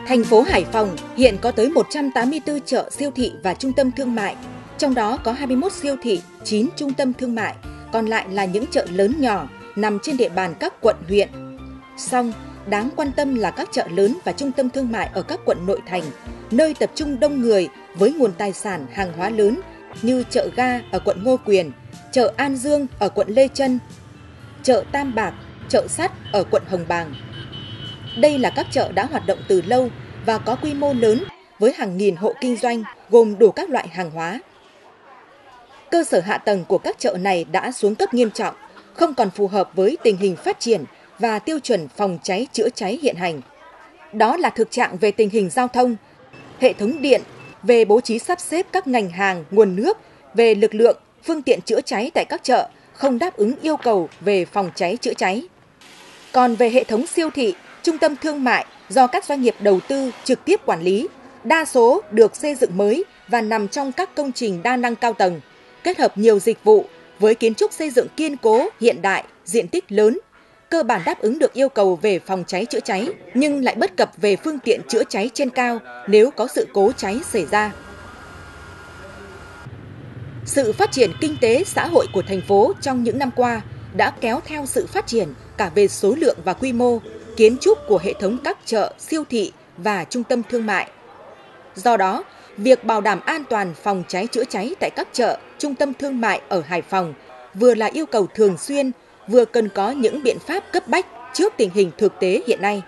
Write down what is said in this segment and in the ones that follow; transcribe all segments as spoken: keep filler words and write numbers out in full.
Thành phố Hải Phòng hiện có tới một trăm tám mươi tư chợ, siêu thị và trung tâm thương mại, trong đó có hai mươi mốt siêu thị, chín trung tâm thương mại, còn lại là những chợ lớn nhỏ nằm trên địa bàn các quận huyện. Song, đáng quan tâm là các chợ lớn và trung tâm thương mại ở các quận nội thành, nơi tập trung đông người với nguồn tài sản hàng hóa lớn như chợ Ga ở quận Ngô Quyền, chợ An Dương ở quận Lê Chân, chợ Tam Bạc, chợ Sắt ở quận Hồng Bàng. Đây là các chợ đã hoạt động từ lâu và có quy mô lớn với hàng nghìn hộ kinh doanh gồm đủ các loại hàng hóa. Cơ sở hạ tầng của các chợ này đã xuống cấp nghiêm trọng, không còn phù hợp với tình hình phát triển và tiêu chuẩn phòng cháy chữa cháy hiện hành. Đó là thực trạng về tình hình giao thông, hệ thống điện, về bố trí sắp xếp các ngành hàng, nguồn nước, về lực lượng, phương tiện chữa cháy tại các chợ không đáp ứng yêu cầu về phòng cháy chữa cháy. Còn về hệ thống siêu thị, trung tâm thương mại do các doanh nghiệp đầu tư trực tiếp quản lý, đa số được xây dựng mới và nằm trong các công trình đa năng cao tầng, kết hợp nhiều dịch vụ với kiến trúc xây dựng kiên cố, hiện đại, diện tích lớn, cơ bản đáp ứng được yêu cầu về phòng cháy chữa cháy, nhưng lại bất cập về phương tiện chữa cháy trên cao nếu có sự cố cháy xảy ra. Sự phát triển kinh tế xã hội của thành phố trong những năm qua đã kéo theo sự phát triển cả về số lượng và quy mô, kiến trúc của hệ thống các chợ, siêu thị và trung tâm thương mại. Do đó, việc bảo đảm an toàn phòng cháy chữa cháy tại các chợ, trung tâm thương mại ở Hải Phòng vừa là yêu cầu thường xuyên, vừa cần có những biện pháp cấp bách trước tình hình thực tế hiện nay.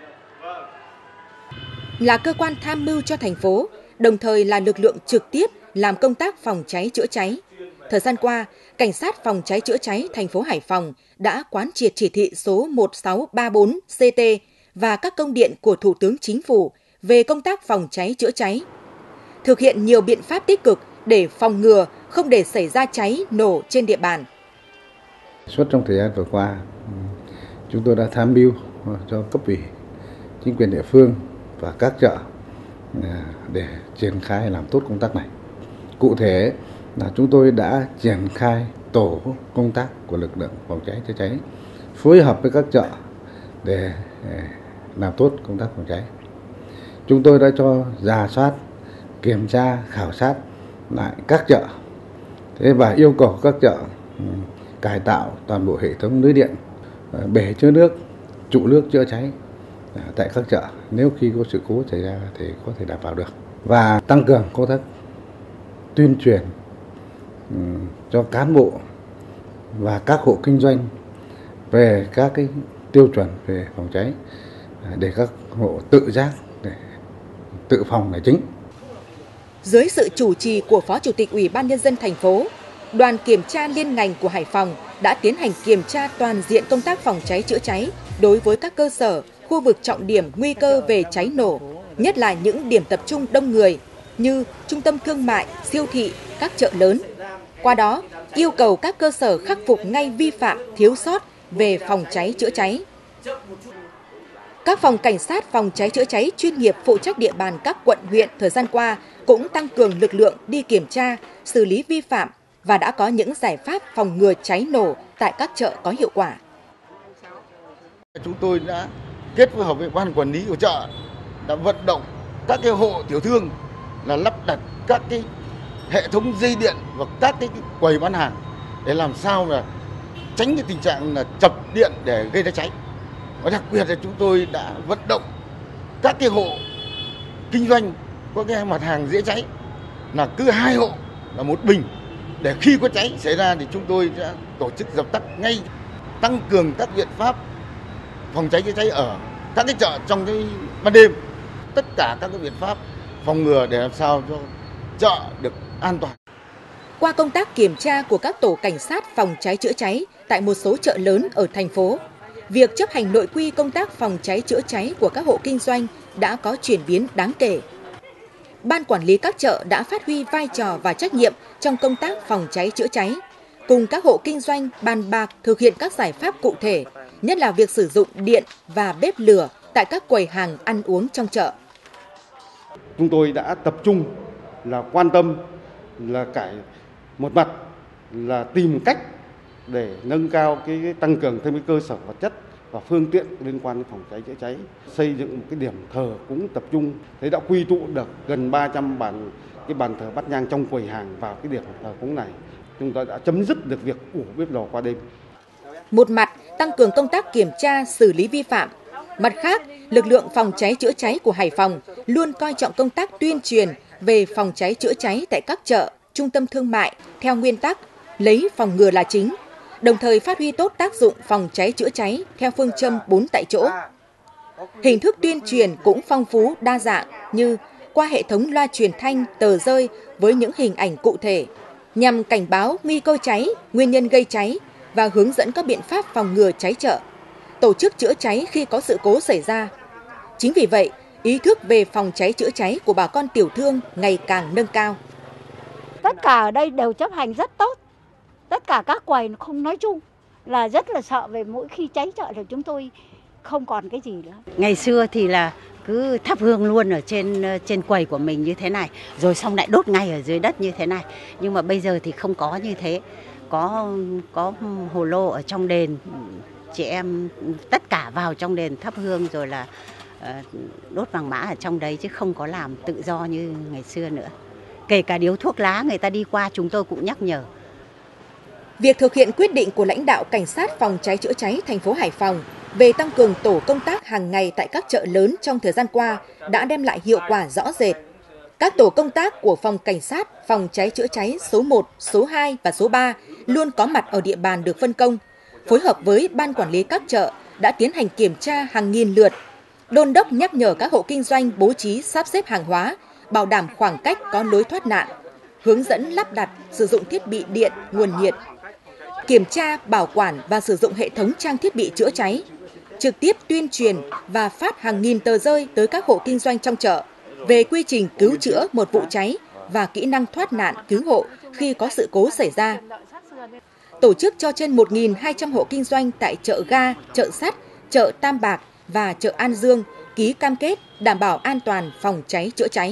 Là cơ quan tham mưu cho thành phố, đồng thời là lực lượng trực tiếp làm công tác phòng cháy chữa cháy. Thời gian qua, Cảnh sát phòng cháy chữa cháy thành phố Hải Phòng đã quán triệt chỉ thị số một sáu ba bốn C T và các công điện của Thủ tướng Chính phủ về công tác phòng cháy chữa cháy, thực hiện nhiều biện pháp tích cực để phòng ngừa không để xảy ra cháy nổ trên địa bàn. Suốt trong thời gian vừa qua, chúng tôi đã tham mưu cho cấp ủy, chính quyền địa phương và các chợ để triển khai làm tốt công tác này. Cụ thể là chúng tôi đã triển khai tổ công tác của lực lượng phòng cháy chữa cháy phối hợp với các chợ để làm tốt công tác phòng cháy. Chúng tôi đã cho rà soát, kiểm tra, khảo sát lại các chợ, thế và yêu cầu các chợ cải tạo toàn bộ hệ thống lưới điện, bể chứa nước, trụ nước chữa cháy tại các chợ. Nếu khi có sự cố xảy ra thì có thể đảm bảo được, và tăng cường công tác tuyên truyền cho cán bộ và các hộ kinh doanh về các cái tiêu chuẩn về phòng cháy để các hộ tự giác để tự phòng là chính. Dưới sự chủ trì của Phó Chủ tịch Ủy ban Nhân dân thành phố, đoàn kiểm tra liên ngành của Hải Phòng đã tiến hành kiểm tra toàn diện công tác phòng cháy chữa cháy đối với các cơ sở, khu vực trọng điểm nguy cơ về cháy nổ, nhất là những điểm tập trung đông người như trung tâm thương mại, siêu thị, các chợ lớn. Qua đó, yêu cầu các cơ sở khắc phục ngay vi phạm, thiếu sót về phòng cháy chữa cháy. Các phòng cảnh sát phòng cháy chữa cháy chuyên nghiệp phụ trách địa bàn các quận huyện thời gian qua cũng tăng cường lực lượng đi kiểm tra, xử lý vi phạm và đã có những giải pháp phòng ngừa cháy nổ tại các chợ có hiệu quả. Chúng tôi đã kết hợp với ban quản lý của chợ đã vận động các cái hộ tiểu thương là lắp đặt các cái hệ thống dây điện và các cái quầy bán hàng để làm sao là tránh cái tình trạng là chập điện để gây ra cháy. Và đặc biệt là chúng tôi đã vận động các cái hộ kinh doanh có cái mặt hàng dễ cháy là cứ hai hộ là một bình, để khi có cháy xảy ra thì chúng tôi sẽ tổ chức dập tắt ngay, tăng cường các biện pháp phòng cháy chữa cháy ở các cái chợ trong cái ban đêm, tất cả các cái biện pháp phòng ngừa để làm sao cho chợ được an toàn. Qua công tác kiểm tra của các tổ cảnh sát phòng cháy chữa cháy tại một số chợ lớn ở thành phố, việc chấp hành nội quy công tác phòng cháy chữa cháy của các hộ kinh doanh đã có chuyển biến đáng kể. Ban quản lý các chợ đã phát huy vai trò và trách nhiệm trong công tác phòng cháy chữa cháy, cùng các hộ kinh doanh bàn bạc thực hiện các giải pháp cụ thể, nhất là việc sử dụng điện và bếp lửa tại các quầy hàng ăn uống trong chợ. Chúng tôi đã tập trung là quan tâm là cải một mặt là tìm cách để nâng cao cái tăng cường thêm cái cơ sở vật chất và phương tiện liên quan đến phòng cháy chữa cháy, xây dựng một cái điểm thờ cúng tập trung, thế đã quy tụ được gần ba trăm bàn cái bàn thờ Bát Nhang trong quầy hàng vào cái điểm thờ cúng này. Chúng tôi đã chấm dứt được việc ủ bếp lò qua đêm. Một mặt tăng cường công tác kiểm tra, xử lý vi phạm. Mặt khác, lực lượng phòng cháy chữa cháy của Hải Phòng luôn coi trọng công tác tuyên truyền về phòng cháy chữa cháy tại các chợ, trung tâm thương mại theo nguyên tắc lấy phòng ngừa là chính, đồng thời phát huy tốt tác dụng phòng cháy chữa cháy theo phương châm bốn tại chỗ. Hình thức tuyên truyền cũng phong phú, đa dạng như qua hệ thống loa truyền thanh, tờ rơi với những hình ảnh cụ thể, nhằm cảnh báo nguy cơ cháy, nguyên nhân gây cháy và hướng dẫn các biện pháp phòng ngừa cháy chợ, tổ chức chữa cháy khi có sự cố xảy ra. Chính vì vậy, ý thức về phòng cháy chữa cháy của bà con tiểu thương ngày càng nâng cao. Tất cả ở đây đều chấp hành rất tốt. Tất cả các quầy không nói chung là rất là sợ về mỗi khi cháy chợ thì chúng tôi không còn cái gì nữa. Ngày xưa thì là cứ thắp hương luôn ở trên trên quầy của mình như thế này, rồi xong lại đốt ngay ở dưới đất như thế này. Nhưng mà bây giờ thì không có như thế. Có có hồ lô ở trong đền, chị em tất cả vào trong đền thắp hương rồi là uh, đốt vàng mã ở trong đấy, chứ không có làm tự do như ngày xưa nữa. Kể cả điếu thuốc lá người ta đi qua chúng tôi cũng nhắc nhở. Việc thực hiện quyết định của lãnh đạo Cảnh sát phòng cháy chữa cháy thành phố Hải Phòng về tăng cường tổ công tác hàng ngày tại các chợ lớn trong thời gian qua đã đem lại hiệu quả rõ rệt. Các tổ công tác của Phòng Cảnh sát phòng cháy chữa cháy số một, số hai và số ba luôn có mặt ở địa bàn được phân công, phối hợp với Ban Quản lý các chợ đã tiến hành kiểm tra hàng nghìn lượt, đôn đốc nhắc nhở các hộ kinh doanh bố trí sắp xếp hàng hóa, bảo đảm khoảng cách có lối thoát nạn, hướng dẫn lắp đặt, sử dụng thiết bị điện, nguồn nhiệt, kiểm tra, bảo quản và sử dụng hệ thống trang thiết bị chữa cháy, trực tiếp tuyên truyền và phát hàng nghìn tờ rơi tới các hộ kinh doanh trong chợ về quy trình cứu chữa một vụ cháy và kỹ năng thoát nạn cứu hộ khi có sự cố xảy ra. Tổ chức cho trên một nghìn hai trăm hộ kinh doanh tại chợ Ga, chợ Sắt, chợ Tam Bạc và chợ An Dương ký cam kết đảm bảo an toàn phòng cháy chữa cháy.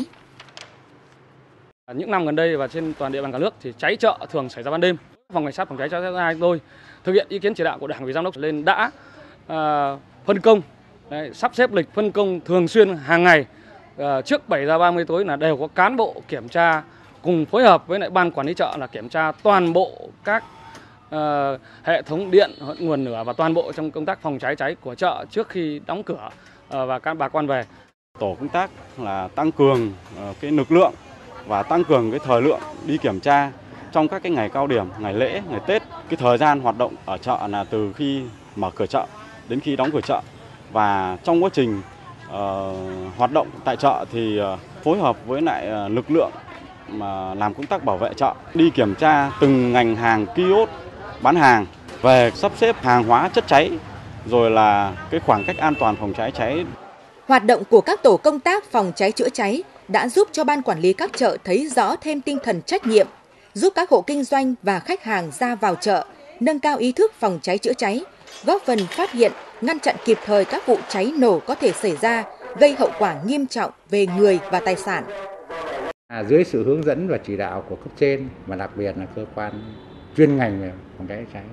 Những năm gần đây và trên toàn địa bàn cả nước thì cháy chợ thường xảy ra ban đêm. Phòng Cảnh sát phòng cháy chữa cháy chúng tôi thực hiện ý kiến chỉ đạo của Đảng ủy Giám đốc lên đã uh, phân công, đấy, sắp xếp lịch phân công thường xuyên hàng ngày. Uh, trước bảy giờ ba mươi tối là đều có cán bộ kiểm tra cùng phối hợp với lại Ban Quản lý chợ là kiểm tra toàn bộ các uh, hệ thống điện, nguồn lửa và toàn bộ trong công tác phòng cháy cháy của chợ trước khi đóng cửa uh, và các bà con về. Tổ công tác là tăng cường uh, cái lực lượng và tăng cường cái thời lượng đi kiểm tra trong các cái ngày cao điểm, ngày lễ, ngày Tết. Cái thời gian hoạt động ở chợ là từ khi mở cửa chợ đến khi đóng cửa chợ. Và trong quá trình uh, hoạt động tại chợ thì uh, phối hợp với lại uh, lực lượng mà làm công tác bảo vệ chợ, đi kiểm tra từng ngành hàng kiosk bán hàng về sắp xếp hàng hóa chất cháy, rồi là cái khoảng cách an toàn phòng cháy cháy. Hoạt động của các tổ công tác phòng cháy chữa cháy đã giúp cho Ban Quản lý các chợ thấy rõ thêm tinh thần trách nhiệm, giúp các hộ kinh doanh và khách hàng ra vào chợ nâng cao ý thức phòng cháy chữa cháy, góp phần phát hiện, ngăn chặn kịp thời các vụ cháy nổ có thể xảy ra, gây hậu quả nghiêm trọng về người và tài sản. À, dưới sự hướng dẫn và chỉ đạo của cấp trên, mà đặc biệt là cơ quan chuyên ngành về phòng cháy chữa cháy,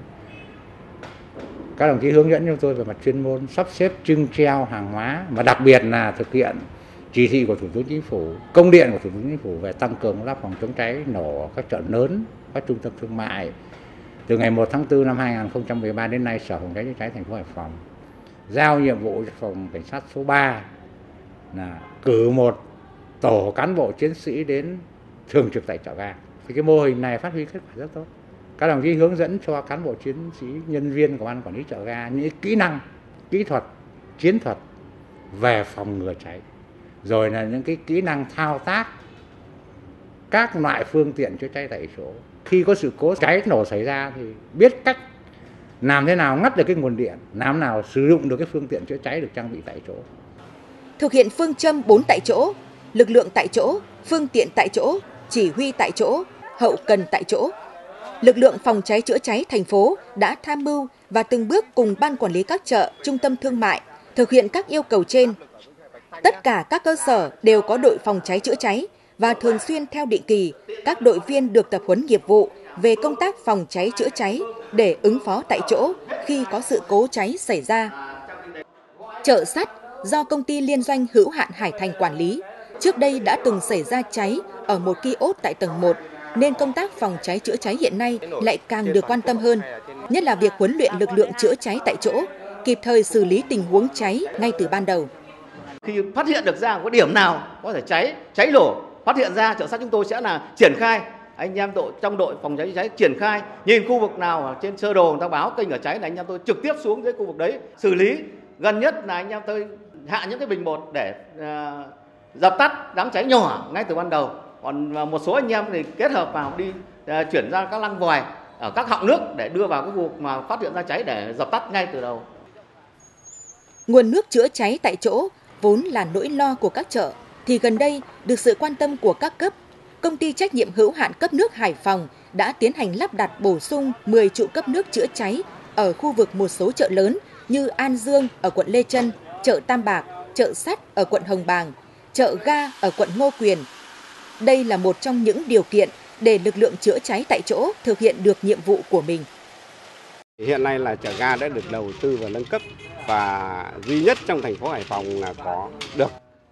các đồng chí hướng dẫn chúng tôi về mặt chuyên môn sắp xếp trưng treo hàng hóa, mà đặc biệt là thực hiện chỉ thị của Thủ tướng Chính phủ, công điện của Thủ tướng Chính phủ về tăng cường công tác phòng chống cháy nổ ở các chợ lớn, các trung tâm thương mại. Từ ngày một tháng tư năm hai nghìn không trăm mười ba đến nay, Sở Phòng cháy chữa cháy thành phố Hải Phòng giao nhiệm vụ cho Phòng Cảnh sát số ba là cử một tổ cán bộ chiến sĩ đến thường trực tại chợ Ga. Thì cái mô hình này phát huy kết quả rất tốt. Các đồng chí hướng dẫn cho cán bộ chiến sĩ, nhân viên của Ban Quản lý chợ Ga những kỹ năng, kỹ thuật, chiến thuật về phòng ngừa cháy, rồi là những cái kỹ năng thao tác các loại phương tiện chữa cháy tại chỗ. Khi có sự cố cháy nổ xảy ra thì biết cách làm thế nào ngắt được cái nguồn điện, làm nào sử dụng được cái phương tiện chữa cháy được trang bị tại chỗ. Thực hiện phương châm bốn tại chỗ, lực lượng tại chỗ, phương tiện tại chỗ, chỉ huy tại chỗ, hậu cần tại chỗ. Lực lượng phòng cháy chữa cháy thành phố đã tham mưu và từng bước cùng Ban Quản lý các chợ, trung tâm thương mại thực hiện các yêu cầu trên. Tất cả các cơ sở đều có đội phòng cháy chữa cháy và thường xuyên theo định kỳ, các đội viên được tập huấn nghiệp vụ về công tác phòng cháy chữa cháy để ứng phó tại chỗ khi có sự cố cháy xảy ra. Chợ sắt do công ty liên doanh hữu hạn Hải Thành quản lý, trước đây đã từng xảy ra cháy ở một kiosk tại tầng một, nên công tác phòng cháy chữa cháy hiện nay lại càng được quan tâm hơn, nhất là việc huấn luyện lực lượng chữa cháy tại chỗ, kịp thời xử lý tình huống cháy ngay từ ban đầu. Khi phát hiện được ra có điểm nào có thể cháy, cháy nổ, phát hiện ra, chợ sắt chúng tôi sẽ là triển khai, anh em đội trong đội phòng cháy chữa cháy triển khai, nhìn khu vực nào ở trên sơ đồ người ta báo kênh ở cháy là anh em tôi trực tiếp xuống dưới khu vực đấy xử lý. Gần nhất là anh em tôi hạ những cái bình bột để uh, dập tắt đám cháy nhỏ ngay từ ban đầu. Còn một số anh em thì kết hợp vào đi uh, chuyển ra các lăng vòi ở các họng nước để đưa vào cái khu vực mà phát hiện ra cháy để dập tắt ngay từ đầu. Nguồn nước chữa cháy tại chỗ vốn là nỗi lo của các chợ, thì gần đây được sự quan tâm của các cấp, công ty trách nhiệm hữu hạn cấp nước Hải Phòng đã tiến hành lắp đặt bổ sung mười trụ cấp nước chữa cháy ở khu vực một số chợ lớn như An Dương ở quận Lê Chân, chợ Tam Bạc, chợ Sắt ở quận Hồng Bàng, chợ Ga ở quận Ngô Quyền. Đây là một trong những điều kiện để lực lượng chữa cháy tại chỗ thực hiện được nhiệm vụ của mình. Hiện nay là chợ Ga đã được đầu tư và nâng cấp và duy nhất trong thành phố Hải Phòng là có được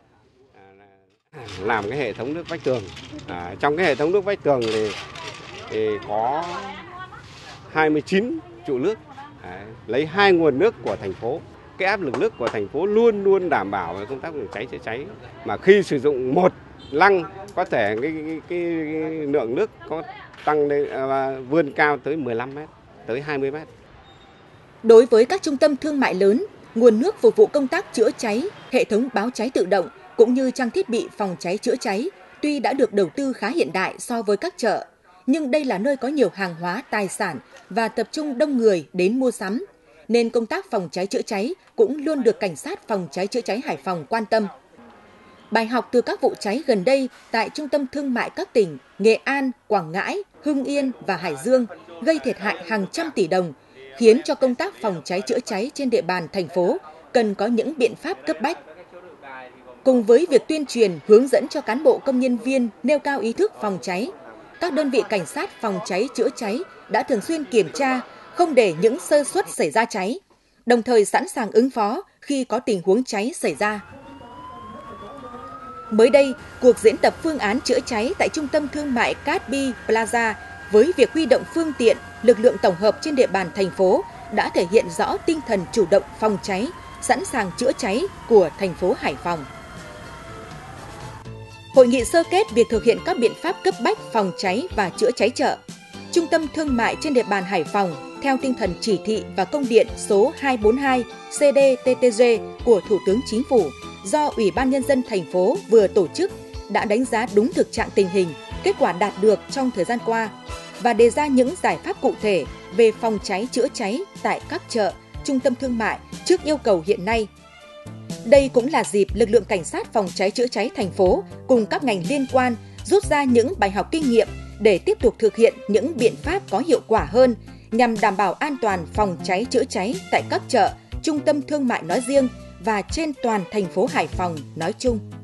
làm cái hệ thống nước vách tường. À, trong cái hệ thống nước vách tường thì, thì có hai mươi chín trụ nước, à, lấy hai nguồn nước của thành phố. Cái áp lực nước của thành phố luôn luôn đảm bảo về công tác phòng cháy chữa cháy. Mà khi sử dụng một lăng có thể cái, cái, cái, cái lượng nước có tăng lên à, vươn cao tới mười lăm mét, tới hai mươi mét. Đối với các trung tâm thương mại lớn, nguồn nước phục vụ công tác chữa cháy, hệ thống báo cháy tự động cũng như trang thiết bị phòng cháy chữa cháy tuy đã được đầu tư khá hiện đại so với các chợ, nhưng đây là nơi có nhiều hàng hóa, tài sản và tập trung đông người đến mua sắm, nên công tác phòng cháy chữa cháy cũng luôn được Cảnh sát phòng cháy chữa cháy Hải Phòng quan tâm. Bài học từ các vụ cháy gần đây tại trung tâm thương mại các tỉnh Nghệ An, Quảng Ngãi, Hưng Yên và Hải Dương gây thiệt hại hàng trăm tỷ đồng, khiến cho công tác phòng cháy chữa cháy trên địa bàn thành phố cần có những biện pháp cấp bách. Cùng với việc tuyên truyền, hướng dẫn cho cán bộ công nhân viên nêu cao ý thức phòng cháy, các đơn vị cảnh sát phòng cháy chữa cháy đã thường xuyên kiểm tra, không để những sơ suất xảy ra cháy, đồng thời sẵn sàng ứng phó khi có tình huống cháy xảy ra. Mới đây, cuộc diễn tập phương án chữa cháy tại trung tâm thương mại Cát Bi Plaza với việc huy động phương tiện, lực lượng tổng hợp trên địa bàn thành phố đã thể hiện rõ tinh thần chủ động phòng cháy, sẵn sàng chữa cháy của thành phố Hải Phòng. Hội nghị sơ kết việc thực hiện các biện pháp cấp bách phòng cháy và chữa cháy chợ. Trung tâm thương mại trên địa bàn Hải Phòng theo tinh thần chỉ thị và công điện số hai bốn hai C D T T G của Thủ tướng Chính phủ do Ủy ban Nhân dân thành phố vừa tổ chức đã đánh giá đúng thực trạng tình hình, kết quả đạt được trong thời gian qua và đề ra những giải pháp cụ thể về phòng cháy chữa cháy tại các chợ, trung tâm thương mại trước yêu cầu hiện nay. Đây cũng là dịp lực lượng cảnh sát phòng cháy chữa cháy thành phố cùng các ngành liên quan rút ra những bài học kinh nghiệm để tiếp tục thực hiện những biện pháp có hiệu quả hơn nhằm đảm bảo an toàn phòng cháy chữa cháy tại các chợ, trung tâm thương mại nói riêng và trên toàn thành phố Hải Phòng nói chung.